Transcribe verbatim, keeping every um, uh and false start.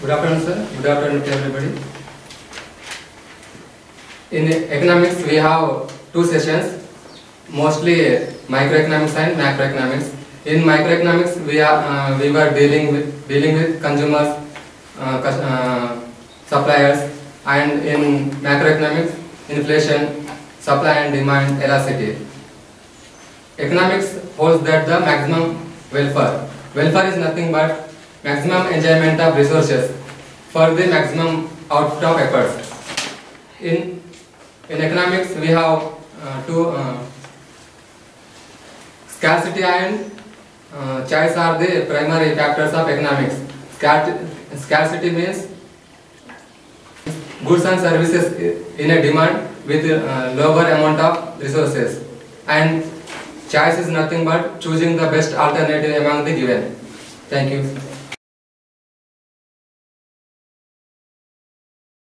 Good afternoon, sir. Good afternoon to everybody. In economics, we have two sessions, mostly microeconomics and macroeconomics. In microeconomics, we are uh, we were dealing with dealing with consumers, uh, uh, suppliers, and in macroeconomics, inflation, supply and demand elasticity. Economics holds that the maximum welfare. Welfare is nothing but maximum enjoyment of resources for the maximum output of efforts. In in economics, we have uh, two uh, scarcity and uh, choice are the primary factors of economics. Scarcity means goods and services in a demand with uh, lower amount of resources, and choice is nothing but choosing the best alternative among the given. Thank you.